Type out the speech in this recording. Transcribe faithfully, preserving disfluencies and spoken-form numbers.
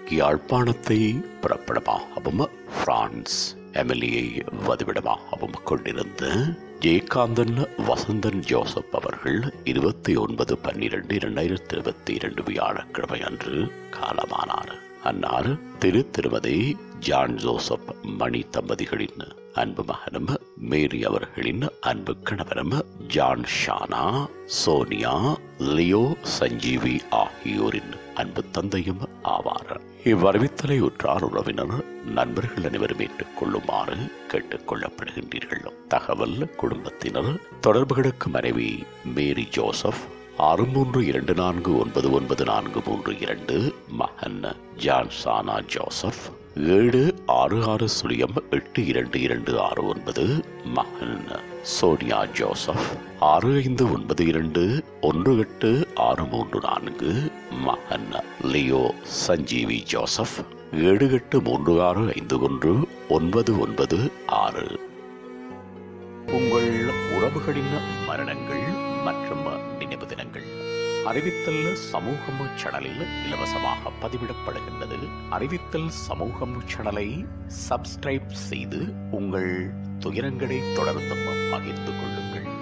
யாழ்ப்பாணத்தை புறப்படமாகவும் பிரான்ஸ் எமிலியை வதிவிடமாகவும் கொண்டிருந்த ஜெயகாந்தன் வசந்தன் ஜோசப் அவர்கள் இருபத்தி ஒன்பது பன்னிரண்டு இரண்டாயிரத்தி இருபத்தி இரண்டு வியாழக்கிழமை அன்று காலமானார். அன்னார் திரு திருமதி ஜான் ஜோசப் மணி தம்பதிகளின் அன்பு மகனும் மேரி அவர்களின் அன்பு கணவரும் ஜான் ஷானா சோனியா லியோ சஞ்சீவி ஆகியோரின் அன்பு தந்தையும் ஆவார். இவ்வறிவித்தலை உற்றார் உறவினர் நண்பர்கள் அனைவரும் ஏற்றுக் கொள்ளுமாறு கேட்டுக் கொள்ளப்படுகின்றீர்கள். தகவல் குடும்பத்தினர் தொடர்புகளுக்கு மனைவி மேரி ஜோசப் ஆறு மூன்று இரண்டு நான்கு ஒன்பது ஒன்பது நான்கு மூன்று இரண்டு, மகன் ஜான் சானா ஜோசப் ஏழு ஆறு ஆறு சுழியம் எட்டு இரண்டு இரண்டு ஆறு ஒன்பது, மகன் சோனியா ஜோசப் ஆறு ஐந்து ஒன்பது இரண்டு ஒன்று எட்டு ஆறு மூன்று நான்கு, மகன் லியோ சஞ்சீவி ஜோசப் ஏழு எட்டு மூன்று ஆறு ஐந்து ஒன்று ஒன்பது ஒன்பது ஆறு. உங்கள் உறவுகளின் மரணங்கள் மற்றும் நினைவு தினங்கள் அறிவித்தல் சமூகம் சேனலில் இலவசமாக பதிவிடப்படுகின்றது. அறிவித்தல் சமூகம் சேனலை சப்ஸ்கிரைப் செய்து உங்கள் துயரங்களை தொடர்ந்தும் பகிர்ந்து கொள்ளுங்கள்.